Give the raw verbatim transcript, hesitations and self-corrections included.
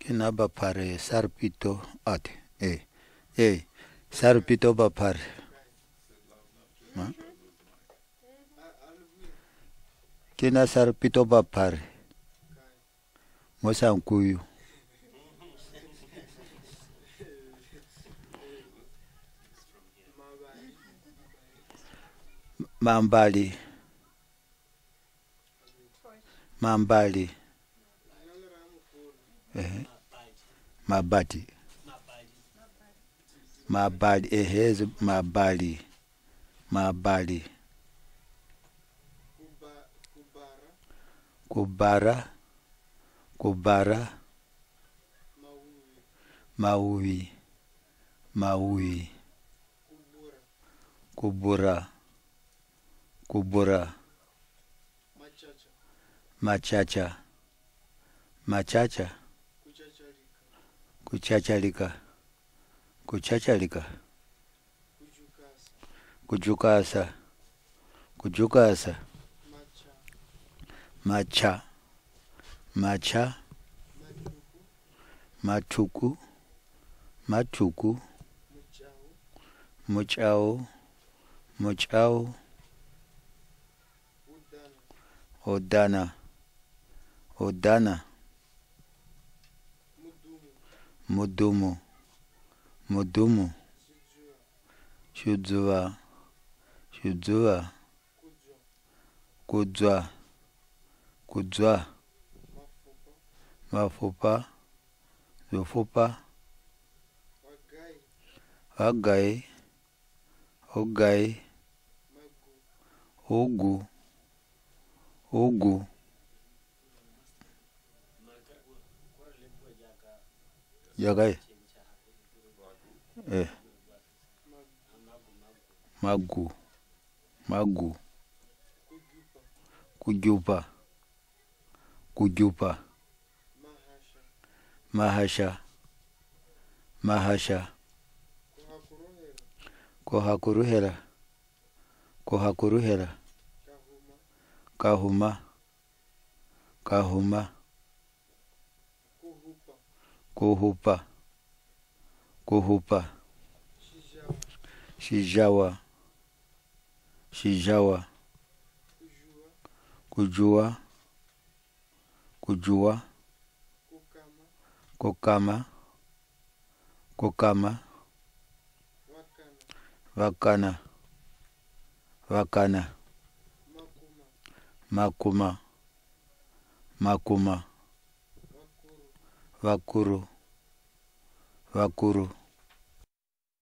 Kina bapare sarpito ate. Eh. Eh. Sarpito bapare. Ma? Kina sarpito bapare. Mosa nkuyu. Mambali. Mambali. Eh. Mabati. Mabali. Eh. Mabali. Mabali. Kubara. Kubara. Maui. Maui. Kubura. Kubura. Machacha. Machacha. Kuchachalika. Kuchachalika. Kujukasa. Kujukasa. Macha. Macha. Matuku. Matuku. Muchao. Muchao. Odana. Odana. Mudumu. Mudumu. Shudzuwa. Shudzuwa. Kudzwa. Kudzwa. Mafupa. Zufupa. Agai. Ogai. Ogu. Ogu. Yagai. Eh. Magu. Magu. Kujupa. Kujupa. Mahasha. Mahasha. Kohakuruhera. Kohakuruhera. Kahuma. Kahuma. Kuhupa. Kuhupa. Shijawa. Shijawa. Kujua. Kujua. Kokama. Kokama. Wakana. Wakana. Makuma. Makuma. Wakuru. Wakuru.